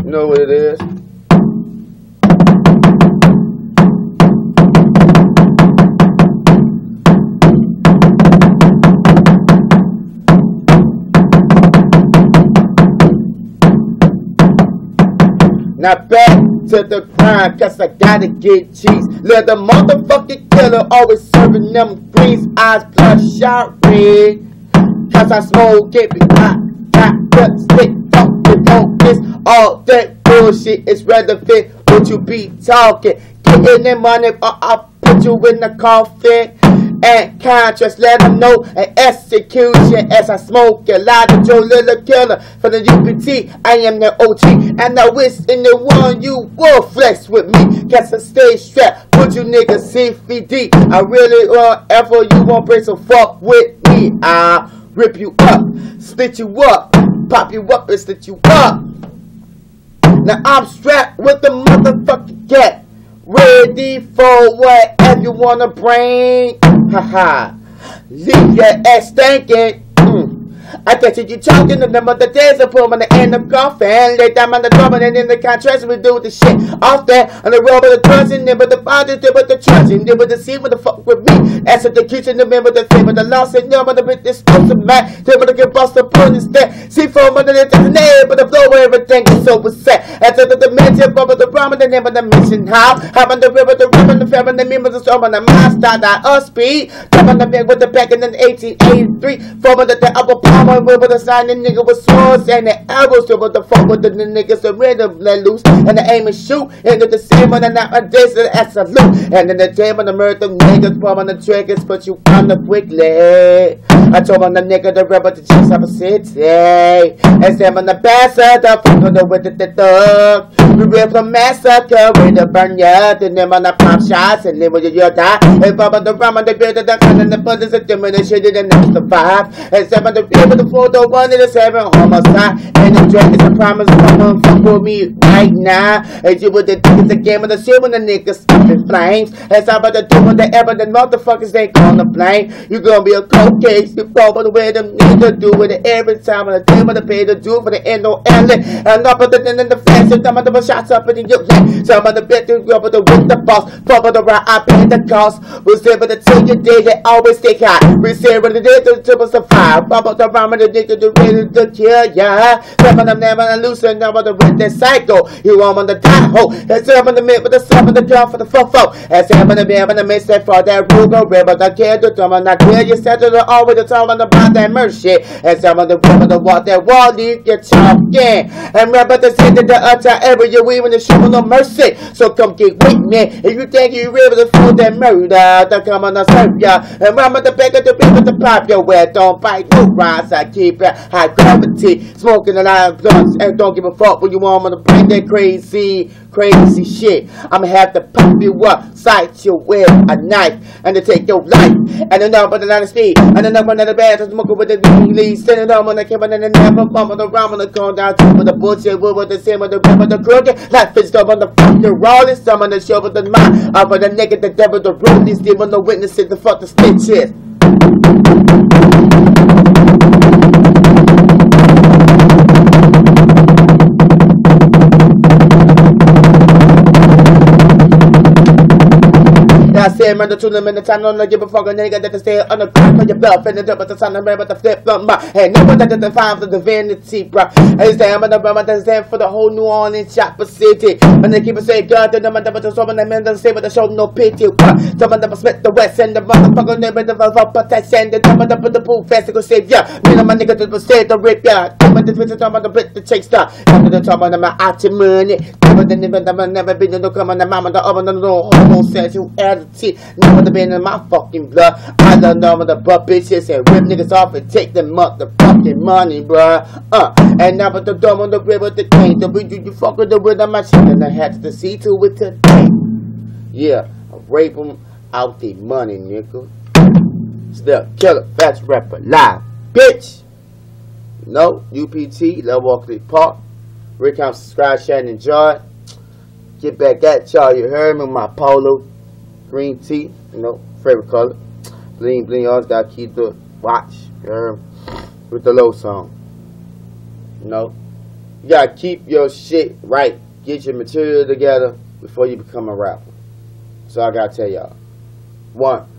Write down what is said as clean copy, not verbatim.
You know what it is? Now back to the grind, cause I gotta get cheese. Let the motherfucking killer always serving them greens, eyes bloodshot red. Cause I smoke it, got the stick, talking on this. All that bullshit is relevant, what you be talking. Getting that money, I'll put you in the coffin. And contrast, let them know an execution as I smoke a lot of Joe Little Killer for the UPT. I am the OG, and I wish in the one you will flex with me. Cause I stay strapped, put you niggas CVD. I really want ever you won't break, so fuck with me. I'll rip you up, split you up, pop you up and split you up. Now I'm strapped with the motherfucking gat, ready for whatever you wanna bring. Haha, leave your ass thinking. I bet you talking the number of the days I put on the end of coffin. Lay down on the drum and in the contrast we do the shit off that. On the road with the cousin, then with the father, then with the trust, and then with the sea with the fuck with me. As the kitchen, the member, the fame, the loss, and number, the bit this supposed to match. Then with the get bust up on instead. See for under the name, but the flow where everything is so was set. As the dimension, but the drama, the name of the mission. How on the river, the river, the fair, and the members of storm on the master, that us speed. Come on the bed with the back in 1883. Former the upper palm. With the sign, the nigga with swords and the arrows. So with the fuck with the niggas are ready to let loose. And the aim and shoot. And the same on the nowadays as a loot. And then the time on the murder niggas from on the triggers, put you on the quickly. I told on the nigga the rebel to chase up a city. And them on the bastard, the fucker with the thug. We real from massacre, we the burn ya. Then them on the pop shots, and then when you die. And Baba the rum on the beard of the gun and the brothers of them and the shit and that's the vibe. And some of the people the 4, the 1 and the 7 homicide. And the dread is a promise, come fuck with me right now. And you with the niggas, the game of the shit when the niggas up in flames. And some of the doing the ever, the motherfuckers they gonna blame. You gonna be a cold case, you fall by the way them niggas do with it every time. When the day when the pay to do for the end no ending. And up at the end in the flash, and some of the shots up in the yoke. Some of the bit to go with the with the boss. Pop of the right, I pay the cost. We say but the till you day, they always stay high. We say when the day to triple the fire. Pop up the rhyme the nigga to ready to kill ya. Some of them never loosen, some of the with the cycle. You want on the die hole. And some of the mid with the some of the gun for the fofo. And some of the man when the miss that for that Rugo river. The kid to come on, I kill you, set to the all with the top on the bond that mercy. And some of the river the walk that wall leave you talking. And remember the city the utter area we when the show no mercy. So come get with me. If you think you ready to fool that murder, then come on and serve ya. And remember the bag of the people to pop your wet, don't bite no rise. I keep it high gravity, smoking a lot of blunts, and don't give a fuck when you want me to bring that crazy shit. I'ma have to pop you up, sight you with a knife, and to take your life. And the number the line of speed, and the number of the bad to smoke with the lead, sending them on the camera and the never bump on the rum on the corn down to with the bullshit, with the same with the river, the crooked, life is up on the fucking rollin', some on the show with the mind, up on the nigga, the devil, the room, these demons, the witnesses, the fuck the stitches. I said, man, the 2 minutes, I don't give a fuck, a nigga that can stay on the crack of your belt, and the double the sun, and remember the flip from my head. Never that the 5 of the divinity, bro. I stand on the rubber that's stand for the whole New Orleans Chopper City. When they keep it say, God, the number that was so many men don't say, but they show no pity, bro. Some of them split the West and the motherfucker name of the protection, the number that put the pool fast to go save ya. Me and my nigga that was say the rip ya. Some of the twins talking about the bit the chase star. Some of the talking about my out money. Some of the never been no come on the mama, the oven, no homosexual attitude. Never the been in my fucking blood. I don't know the butt bitches and rip niggas off and take them motherfucking money, bruh. And now but the dumb on the river, the king, the you fuck with the rhythm, my shit, and I had to see to it today. Yeah, I rape them out the money, nigga. Still killer, fast rapper, live, bitch. No, UPT, Love Walkley Park. Recount, subscribe, share, and enjoy. Get back at y'all, you heard me, my polo. Green tee, you know, favorite color. Bling bling, always gotta keep the watch, you heard me? With the low song. You know, You gotta keep your shit right. Get your material together before you become a rapper. So I gotta tell y'all. 1.